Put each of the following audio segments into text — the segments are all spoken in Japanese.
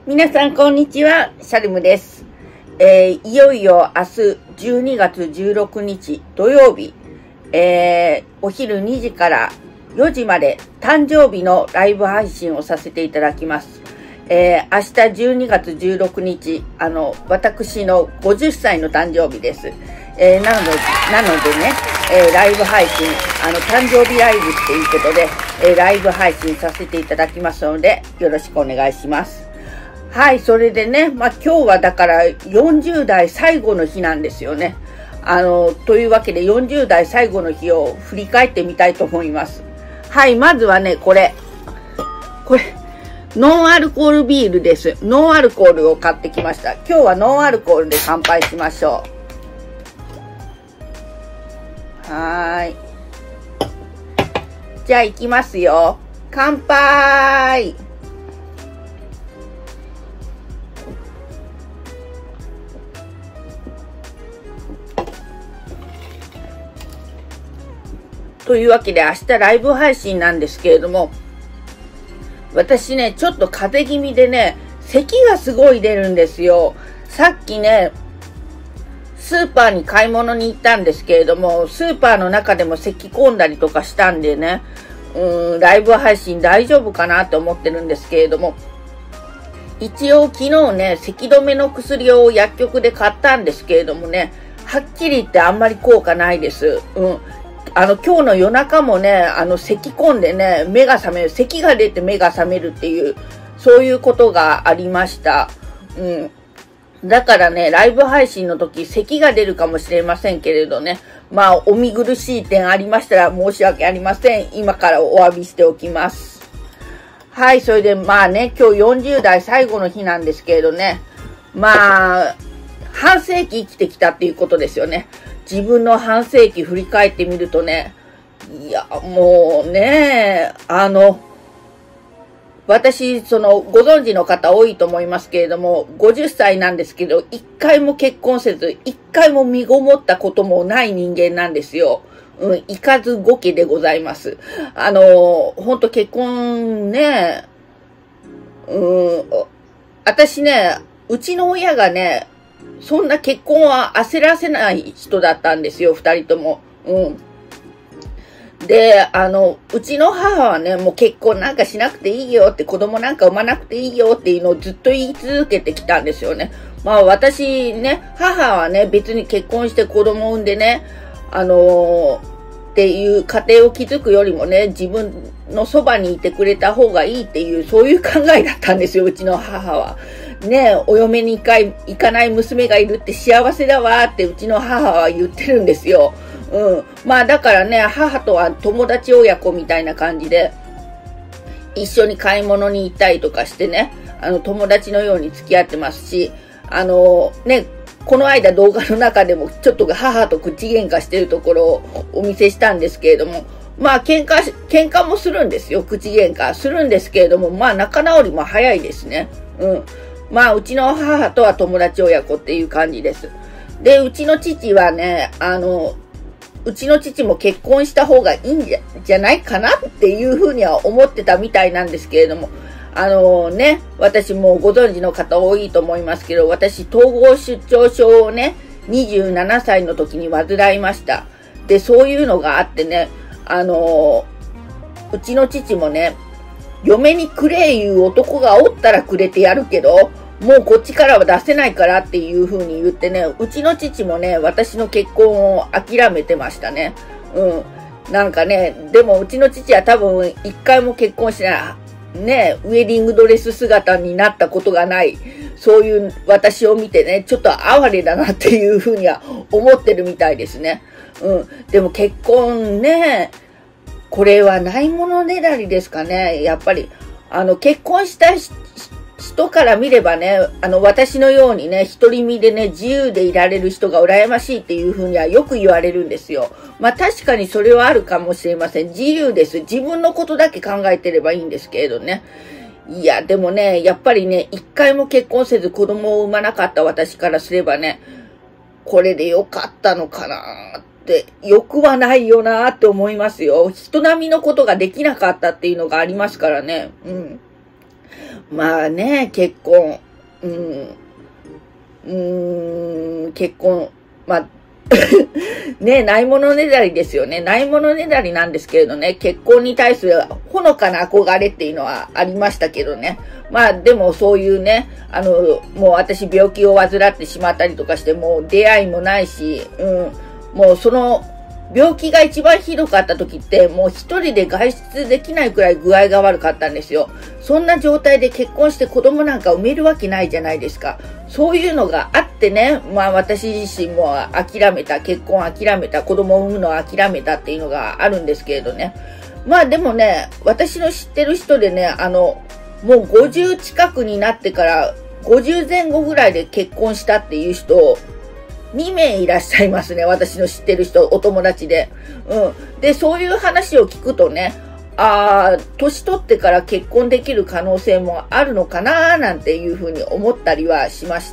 皆さん、こんにちは。シャルムです。いよいよ明日12月16日土曜日、お昼2時から4時まで誕生日のライブ配信をさせていただきます。明日12月16日、私の50歳の誕生日です。なのでね、ライブ配信、誕生日ライブっていうことで、ライブ配信させていただきますので、よろしくお願いします。はい、それでね、今日はだから40代最後の日なんですよね。というわけで40代最後の日を振り返ってみたいと思います。はい、まずはね、これ、ノンアルコールビールです。ノンアルコールを買ってきました。今日はノンアルコールで乾杯しましょう。じゃあ行きますよ。乾杯。というわけで明日ライブ配信なんですけれども、私ね、ちょっと風邪気味でね、咳がすごい出るんですよ。さっきね、スーパーに買い物に行ったんですけれども、スーパーの中でも咳込んだりとかしたんでね、ライブ配信大丈夫かなと思ってるんですけれども、一応昨日ね、咳止めの薬を薬局で買ったんですけれどもね、はっきり言ってあんまり効果ないです。今日の夜中もね、咳込んでね、目が覚める、咳が出て目が覚めるっていう、そういうことがありました。だからね、ライブ配信の時、咳が出るかもしれませんけれどね、お見苦しい点ありましたら申し訳ありません。今からお詫びしておきます。はい、それで今日40代最後の日なんですけれどね、半世紀生きてきたっていうことですよね。自分の半世紀振り返ってみるとね、いや、もうね、私、ご存知の方多いと思いますけれども、50歳なんですけど、一回も結婚せず、一回も身ごもったこともない人間なんですよ。行かずご家でございます。ほんと結婚ね、私ね、うちの親がね、そんな結婚は焦らせない人だったんですよ、二人とも。で、うちの母はね、もう結婚なんかしなくていいよって、子供なんか産まなくていいよっていうのをずっと言い続けてきたんですよね。私ね、母はね、別に結婚して子供産んでね、っていう家庭を築くよりもね、自分のそばにいてくれた方がいいっていう、そういう考えだったんですよ、うちの母は。ね、お嫁に行かない娘がいるって幸せだわってうちの母は言ってるんですよ。だからね、母とは友達親子みたいな感じで、一緒に買い物に行ったりとかしてね、友達のように付き合ってますし、この間動画の中でもちょっと母と口喧嘩してるところをお見せしたんですけれども、喧嘩もするんですよ。口喧嘩するんですけれども、仲直りも早いですね。うちの母とは友達親子っていう感じです。で、うちの父はね、うちの父も結婚した方がいいんじゃないかなっていうふうには思ってたみたいなんですけれども、私もご存知の方多いと思いますけど、私、統合失調症をね、27歳の時に患いました。で、そういうのがあってね、うちの父もね、嫁にくれいう男がおったらくれてやるけど、もうこっちからは出せないからっていう風に言ってね、うちの父もね、私の結婚を諦めてましたね。なんかね、でもうちの父は多分一回も結婚しない。ね、ウェディングドレス姿になったことがない。そういう私を見てね、ちょっと哀れだなっていう風には思ってるみたいですね。でも結婚ね、これはないものねだりですかね。やっぱり、結婚した人から見ればね、私のようにね、独り身でね、自由でいられる人が羨ましいっていうふうにはよく言われるんですよ。確かにそれはあるかもしれません。自由です。自分のことだけ考えてればいいんですけれどね。いや、でもね、やっぱりね、一回も結婚せず子供を産まなかった私からすればね、これでよかったのかなって、よくはないよなって思いますよ。人並みのことができなかったっていうのがありますからね。 まあね、結婚、結婚、まあ、ね、ないものねだりですよね。ないものねだりなんですけれどね、結婚に対するほのかな憧れっていうのはありましたけどね。まあでもそういうね、もう私病気を患ってしまったりとかして、もう出会いもないし、もうその、病気が一番ひどかった時って、もう一人で外出できないくらい具合が悪かったんですよ。そんな状態で結婚して子供なんか産めるわけないじゃないですか。そういうのがあってね、まあ私自身も諦めた、結婚諦めた、子供を産むのを諦めたっていうのがあるんですけれどね。まあでもね、私の知ってる人でね、もう50近くになってから、50前後ぐらいで結婚したっていう人、2名いらっしゃいますね。私の知ってる人、お友達で。で、そういう話を聞くとね、年取ってから結婚できる可能性もあるのかななんていうふうに思ったりはしました。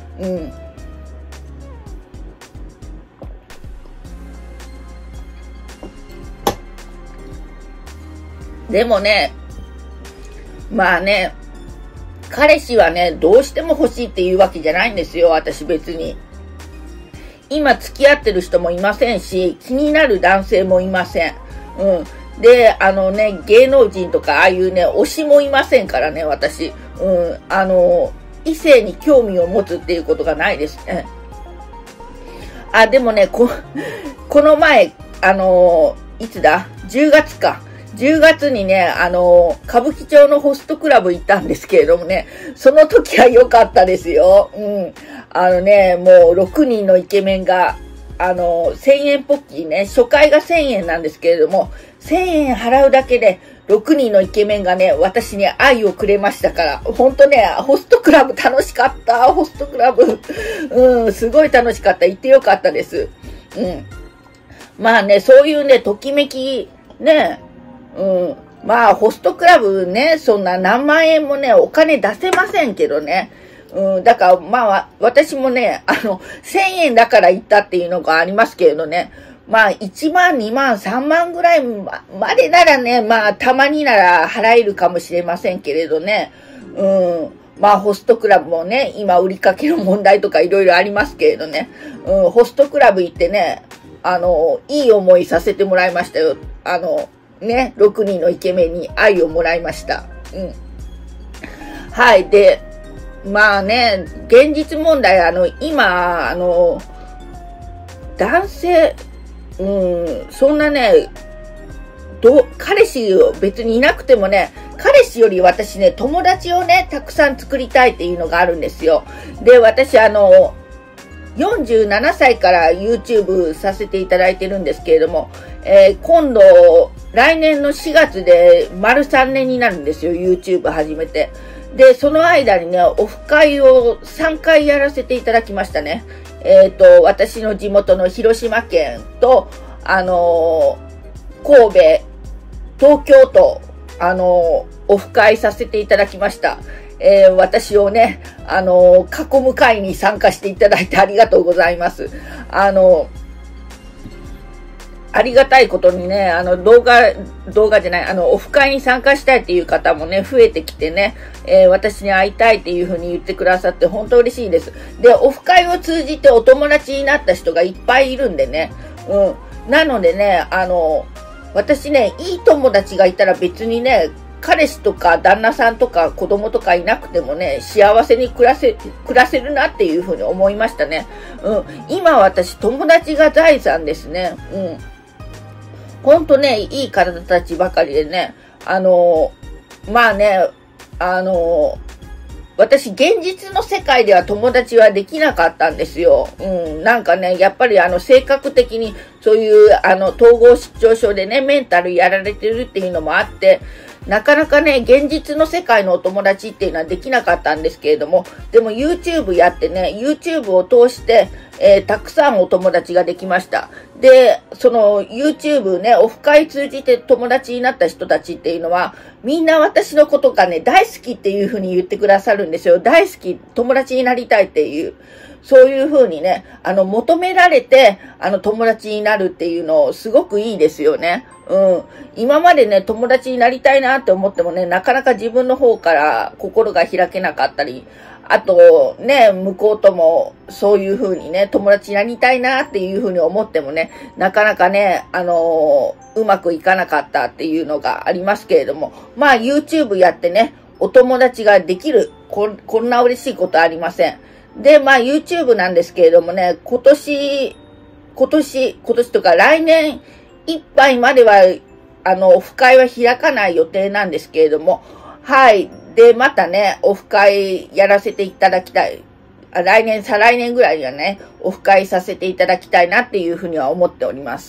でもね、まあね、彼氏はね、どうしても欲しいっていうわけじゃないんですよ、私別に。今付き合ってる人もいませんし、気になる男性もいません。で、芸能人とかああいうね、推しもいませんからね、私。異性に興味を持つっていうことがないですね。でもね、この前、いつだ ?10 月か。10月にね、歌舞伎町のホストクラブ行ったんですけれどもね、その時は良かったですよ。もう6人のイケメンが、1000円ポッキーね、初回が1000円なんですけれども、1000円払うだけで、6人のイケメンがね、私に愛をくれましたから、ほんとね、ホストクラブ楽しかった、ホストクラブ。すごい楽しかった。行ってよかったです。まあね、そういうね、ときめき、ね、まあ、ホストクラブね、そんな何万円もね、お金出せませんけどね。だから、まあ、私もね、1000円だから行ったっていうのがありますけれどね。まあ、1万、2万、3万ぐらいまでならね、まあ、たまになら払えるかもしれませんけれどね。まあ、ホストクラブもね、今、売りかけの問題とかいろいろありますけれどね。ホストクラブ行ってね、いい思いさせてもらいましたよ。ね、6人のイケメンに愛をもらいました。はい。で、まあね、現実問題、今、男性、そんなね、彼氏別にいなくてもね、彼氏より私ね、友達をね、たくさん作りたいっていうのがあるんですよ。で、私47歳から YouTube させていただいてるんですけれども、今度、来年の4月で丸3年になるんですよ、YouTube 始めて。で、その間にね、オフ会を3回やらせていただきましたね。私の地元の広島県と、神戸、東京都、オフ会させていただきました。私をね、囲む会に参加していただいてありがとうございます。ありがたいことにね、動画じゃない、オフ会に参加したいっていう方もね、増えてきてね、私に会いたいっていう風に言ってくださって本当嬉しいです。で、オフ会を通じてお友達になった人がいっぱいいるんでね、なのでね、私ね、いい友達がいたら別にね、彼氏とか旦那さんとか子供とかいなくてもね、幸せに暮らせるなっていう風に思いましたね。今私友達が財産ですね。ほんとね、いい体たちばかりでね、まあね、私現実の世界では友達はできなかったんですよ。なんかね、やっぱり性格的にそういう統合失調症でね、メンタルやられてるっていうのもあって、なかなかね、現実の世界のお友達っていうのはできなかったんですけれども、でも YouTube やってね、YouTube を通して、たくさんお友達ができました。 で、その YouTube ね、オフ会通じて友達になった人たちっていうのは、みんな私のことがね、大好きっていう風に言ってくださるんですよ。大好き、友達になりたいっていう。そういう風にね、求められて、友達になるっていうの、すごくいいですよね。うん。今までね、友達になりたいなって思ってもね、なかなか自分の方から心が開けなかったり、あとね、向こうともそういう風にね、友達になりたいなっていう風に思ってもね、なかなかね、うまくいかなかったっていうのがありますけれども、まあ YouTube やってね、お友達ができる、こんな嬉しいことありません。で、まあ YouTube なんですけれどもね、今年とか来年いっぱいまでは、オフ会は開かない予定なんですけれども、はい。で、またね、オフ会やらせていただきたい。来年、再来年ぐらいにはね、オフ会させていただきたいなっていうふうには思っております。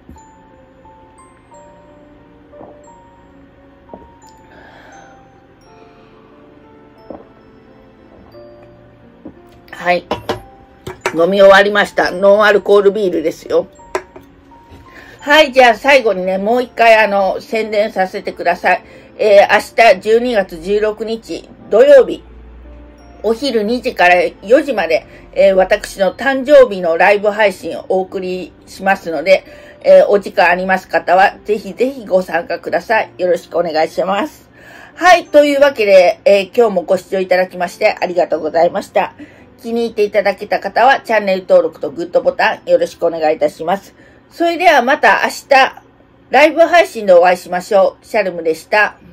はい。飲み終わりました。ノンアルコールビールですよ。はい、じゃあ最後にね、もう一回宣伝させてください。明日12月16日土曜日、お昼2時から4時まで、私の誕生日のライブ配信をお送りしますので、お時間あります方はぜひぜひご参加ください。よろしくお願いします。はい、というわけで、今日もご視聴いただきましてありがとうございました。気に入っていただけた方はチャンネル登録とグッドボタンよろしくお願いいたします。それではまた明日、ライブ配信でお会いしましょう。シャルムでした。